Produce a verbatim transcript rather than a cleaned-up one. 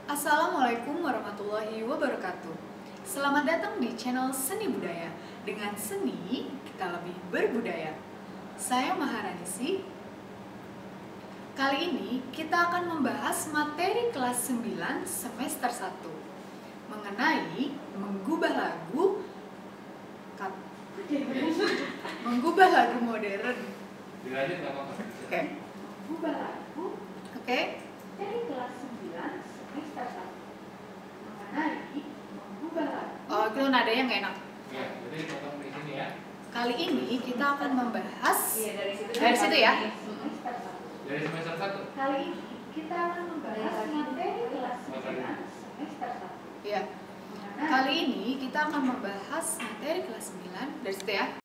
Assalamualaikum warahmatullahi wabarakatuh. Selamat datang di channel Seni Budaya. Dengan seni, kita lebih berbudaya. Saya Maharanisi. Kali ini kita akan membahas materi kelas sembilan semester satu mengenai mengubah lagu mengubah lagu modern. Dilanjut nggak apa-apa. Oke. Mengubah lagu Oke. dari kelas sembilan semester satu mengenai mengubah lagu. Oh, itu nadanya nggak enak. Ya, jadi potong di sini ya. Kali ini kita akan membahas Iya, dari situ. Dari situ ya? Semester satu. Dari semester satu. Kali ini kita akan membahas materi kelas sembilan semester satu. ya. Mengenai Kali ini kita akan membahas materi kelas sembilan dari situ ya.